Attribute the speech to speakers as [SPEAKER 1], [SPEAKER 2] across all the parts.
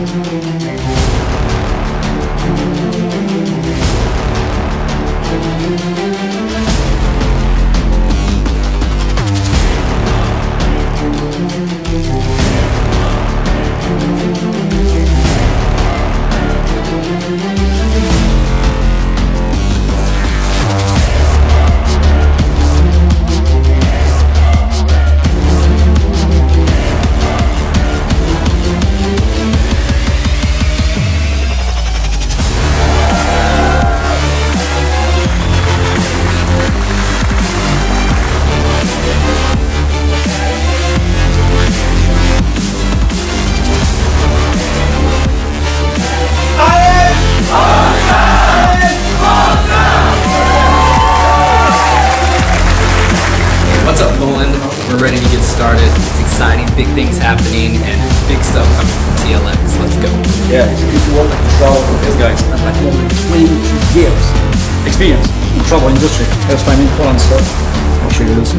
[SPEAKER 1] What's up, Nolan? We're ready to get started. It's exciting, big things happening, and big stuff coming from TLX. Let's go.
[SPEAKER 2] Yeah, if you want to travel with these guys, and like more than 20 years experience in travel industry. That's why I'm in Poland, so I'll show you this.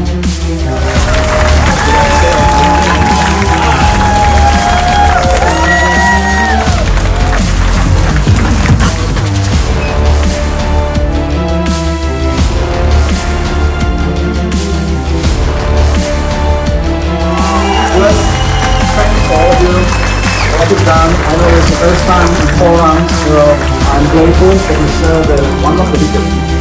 [SPEAKER 2] I know it's the first time in Poland, so I'm grateful for this one of the biggest.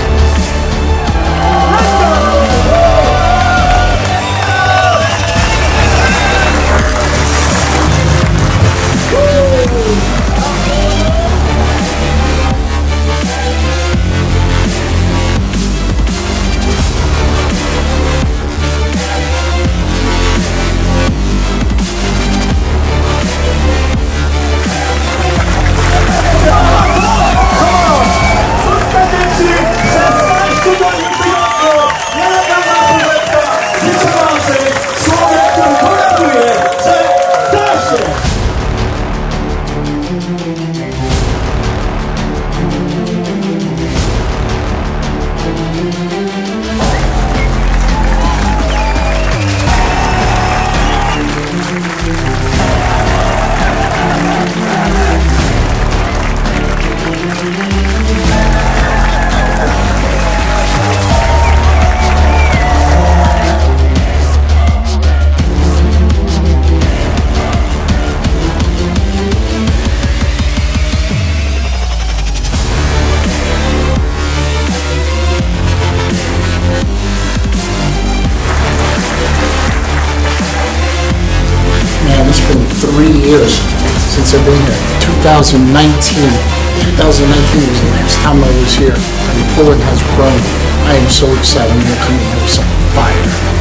[SPEAKER 2] It's been 3 years since I've been here. 2019 was the last time I was here, and Poland has grown. I am so excited. I'm going to come in here with some fire.